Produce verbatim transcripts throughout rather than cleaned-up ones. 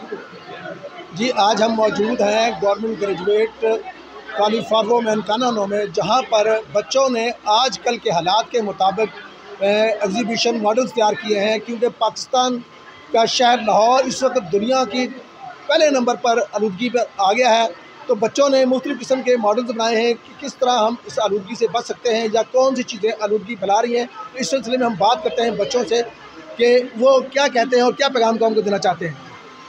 जी, आज हम मौजूद हैं government graduate college for women कानानो में, जहां पर बच्चों ने आजकल के हालात के मुताबिक एग्जीबिशन मॉडल्स तैयार किए हैं, क्योंकि पाकिस्तान का शहर लाहौर इस वक्त दुनिया की पहले नंबर पर आलूदगी पर आ गया है। तो बच्चों ने मुख्तलिफ़ किस्म के मॉडल्स बनाए हैं कि किस तरह हम इस आलूदगी से बच सकते हैं या कौन सी चीज़ें आलूदगी फैला रही हैं। इस सिलसिले में हम बात करते हैं बच्चों से कि वो क्या कहते हैं और क्या पैगाम कौम को देना चाहते हैं।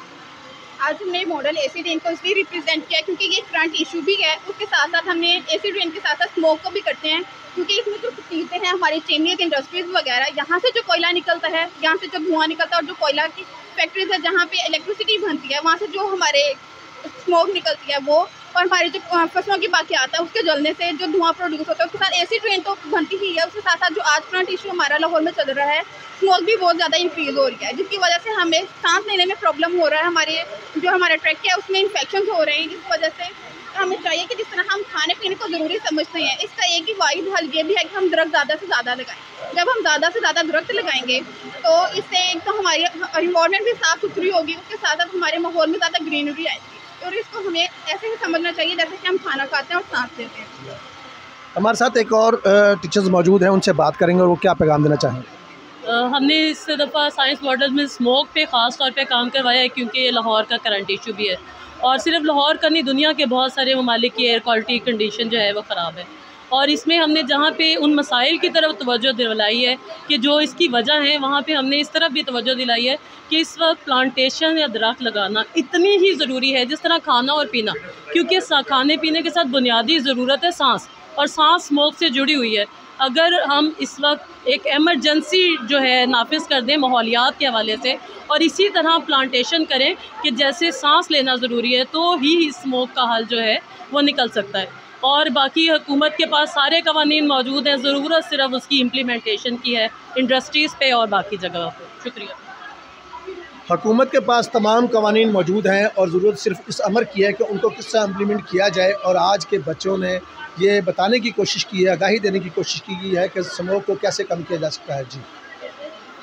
आज हमने मॉडल एसी रेन को इसलिए रिप्रेजेंट किया क्योंकि ये करंट इशू भी है। उसके साथ साथ हमने एसी रेन के साथ साथ स्मोक को भी करते हैं, क्योंकि इसमें जो चीज़ें हैं हमारी चीनीज इंडस्ट्रीज वगैरह, यहाँ से जो कोयला निकलता है, यहाँ से जो धुआं निकलता है और जो कोयला की फैक्ट्रीज है जहाँ पे इलेक्ट्रिसिटी बनती है, वहाँ से जो हमारे स्मोक निकलती है वो, और हमारी जो फसलों की बाकी आता है उसके जलने से जो धुआं प्रोड्यूस होता है, उसके साथ एसी ट्रेन तो बनती ही है। उसके साथ साथ जो आज करंट इशू हमारा लाहौर में चल रहा है, स्मोक भी बहुत ज़्यादा इंक्रीज़ हो रही है, जिसकी वजह से हमें सांस लेने में प्रॉब्लम हो रहा है। हमारे जो हमारा ट्रैक है उसमें इन्फेक्शन हो रहे हैं, जिस वजह से हमें चाहिए कि जिस तरह हम खाने पीने को ज़रूरी समझते हैं, इसका एक ही वाहिद हल ये भी है कि हम दरख्त ज़्यादा से ज़्यादा लगाएं। जब हम ज़्यादा से ज़्यादा दरख्त लगाएंगे तो इससे एक तो हमारी इन्वायरमेंट भी साफ़ सुथरी होगी, उसके साथ साथ हमारे माहौल में ज़्यादा ग्रीनरी आएगी। और इसको हमें ऐसे ही समझना चाहिए जैसे कि हम खाना खाते हैं और सांस लेते हैं। हमारे साथ एक और टीचर्स मौजूद हैं, उनसे बात करेंगे और वो क्या पैगाम देना चाहेंगे। Uh, हमने इस दफ़ा साइंस मॉडल में स्मोक पे ख़ास तौर पे काम करवाया है, क्योंकि ये लाहौर का करंट इशू भी है, और सिर्फ लाहौर का नहीं, दुनिया के बहुत सारे ममालिक की एयर क्वालिटी कंडीशन जो है वो ख़राब है। और इसमें हमने जहाँ पे उन मसाइल की तरफ तवज्जो दिलाई है कि जो इसकी वजह है, वहाँ पे हमने इस तरफ भी तवज्जो दिलाई है कि इस वक्त प्लांटेशन या दरख्त लगाना इतनी ही ज़रूरी है जिस तरह खाना और पीना, क्योंकि खाने पीने के साथ बुनियादी ज़रूरत है सांस, और सांस स्मोक से जुड़ी हुई है। अगर हम इस वक्त एक एमरजेंसी जो है नाफिज कर दें माहौलियात के हवाले से, और इसी तरह प्लांटेशन करें कि जैसे सांस लेना ज़रूरी है, तो ही स्मोक का हल जो है वो निकल सकता है। और बाकी हुकूमत के पास सारे कवानीन मौजूद हैं, ज़रूरत सिर्फ उसकी इम्प्लीमेंटेशन की है इंडस्ट्रीज़ पे और बाकी जगह पे। शुक्रिया। हुकूमत के पास तमाम कवानीन मौजूद हैं और ज़रूरत सिर्फ इस अमर की है कि उनको किस तरह इम्प्लीमेंट किया जाए। और आज के बच्चों ने ये बताने की कोशिश की है, आगाही देने की कोशिश की है कि स्मोक को कैसे कम किया जा सकता है। जी।